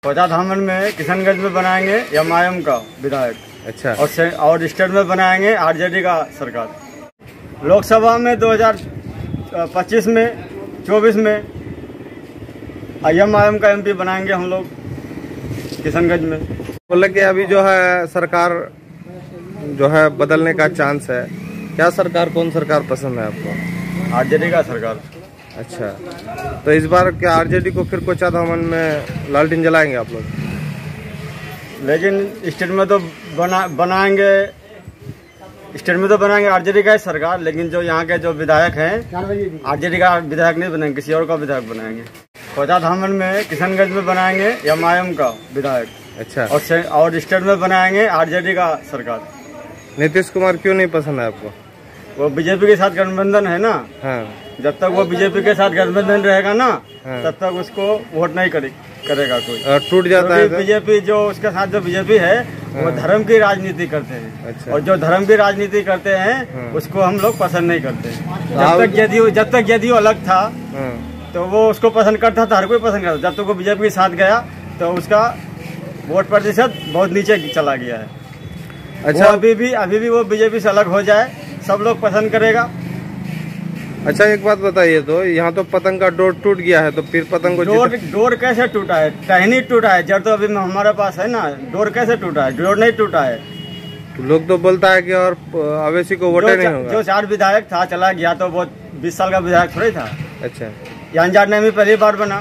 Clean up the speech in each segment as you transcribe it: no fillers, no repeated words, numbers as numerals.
खोजा धामन में किशनगंज में बनाएंगे एमआईएम का विधायक। अच्छा। और स्टेट में बनाएंगे आरजेडी का सरकार। लोकसभा में 2025 में 24 में एमआईएम का एमपी बनाएंगे हम लोग किशनगंज में। बोले कि अभी जो है सरकार जो है बदलने का चांस है, क्या सरकार, कौन सरकार पसंद है आपको? आरजेडी का सरकार। अच्छा, तो इस बार क्या आरजेडी को फिर कोचा धामन में लालटेन जलाएंगे आप लोग? लेकिन स्टेट में तो बनाएंगे, स्टेट में तो बनाएंगे आरजेडी का सरकार, लेकिन जो यहाँ के जो विधायक हैं आरजेडी का विधायक नहीं बनाएंगे, किसी और का विधायक बनाएंगे। खोजा धामन में किशनगंज में बनाएंगे एमआईएम का विधायक। अच्छा। और स्टेट में बनाएंगे आरजेडी का सरकार। नीतीश कुमार क्यों नहीं पसंद है आपको? वो बीजेपी के साथ गठबंधन है ना। हाँ। जब तक वो बीजेपी के साथ गठबंधन रहेगा ना, हाँ, तब तक उसको वोट नहीं करेगा कोई। टूट जाता है बीजेपी जो उसके साथ जो बीजेपी है, हाँ, वो धर्म की राजनीति करते हैं। अच्छा। और जो धर्म की राजनीति करते हैं, हाँ, उसको हम लोग पसंद नहीं करते। जब तक जदयू अलग था, हाँ, तो वो उसको पसंद करता था, हर कोई पसंद करता। जब तक वो बीजेपी के साथ गया तो उसका वोट प्रतिशत बहुत नीचे चला गया है। अच्छा। अभी भी वो बीजेपी से अलग हो जाए, सब लोग पसंद करेगा। अच्छा, एक बात बताइए, तो यहाँ तो पतंग का डोर टूट गया है, तो फिर पतंग को डोर कैसे टूटा है? टहनी टूटा है, जड़ तो अभी हमारे पास है ना। डोर कैसे टूटा है? डोर नहीं टूटा है। तो लोग तो बोलता है कि और अवैसी को वोट नहीं होगा। जो 4 विधायक था चला गया, तो वो 20 साल का विधायक थोड़ी था। अच्छा। यांजार नेमी पहली बार बना,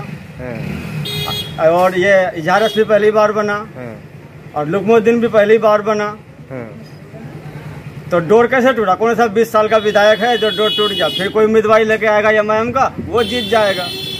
और ये इजारस भी पहली बार बना, और लुकमुद्दीन भी पहली बार बना। तो डोर कैसे टूटा? कौन सा 20 साल का विधायक है जो डोर टूट गया? फिर कोई उम्मीदवार लेके आएगा एमआईएम का, वो जीत जाएगा।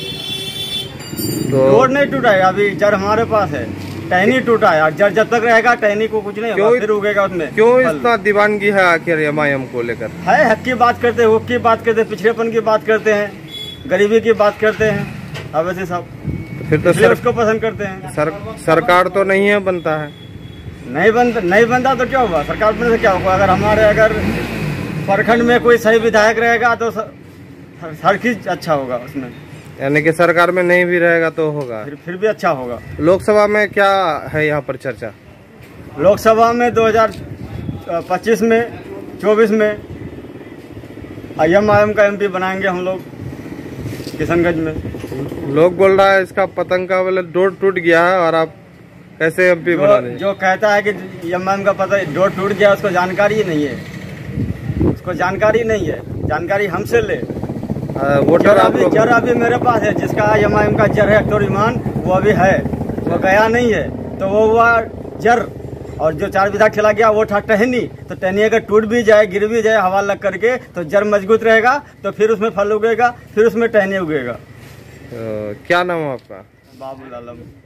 तो डोर नहीं टूटा है, अभी जड़ हमारे पास है। टहनी टूटा है, जड़ जब तक रहेगा टहनी को कुछ नहीं होगा, फिर उगेगा उसमें। क्यों इतना दीवानगी है आखिर एमआईएम को लेकर? है हक की बात करते हैं, हुक की बात करते हैं, पिछड़ेपन की बात करते हैं, गरीबी की बात करते हैं। अब ऐसे सब फिर तो उसको पसंद करते हैं। सरकार तो नहीं है, बनता है नहीं बनता तो क्या होगा? सरकार बनने से क्या होगा? अगर प्रखंड में कोई सही विधायक रहेगा तो हर चीज अच्छा होगा उसमें। यानी कि सरकार में नहीं भी रहेगा तो होगा, फिर भी अच्छा होगा। लोकसभा में क्या है यहाँ पर चर्चा? लोकसभा में 2025 में 24 में एमआईएम का एमपी बनाएंगे हम लोग किशनगंज में। लोग बोल रहा है इसका पतंग का वाला डोर टूट गया है, और आप कैसे एमपी बना रहे हैं? जो कहता है कि एमआईएम का पता डोर टूट गया, उसको जानकारी नहीं है। उसको जानकारी नहीं है, जानकारी हमसे ले। वोटर जर अभी मेरे पास है, जिसका एमआईएम का जर है अख्तर ईमान, वो अभी है, वो गया नहीं है। तो वो हुआ जर, और जो 4 विधायक चला गया वो था टहनी। तो टहनी अगर टूट भी जाए, गिर भी जाए हवा लग करके, तो जर मजबूत रहेगा, तो फिर उसमें फल उगेगा, फिर उसमें टहनी उगेगा। क्या नाम है आपका? बाबुल आलम।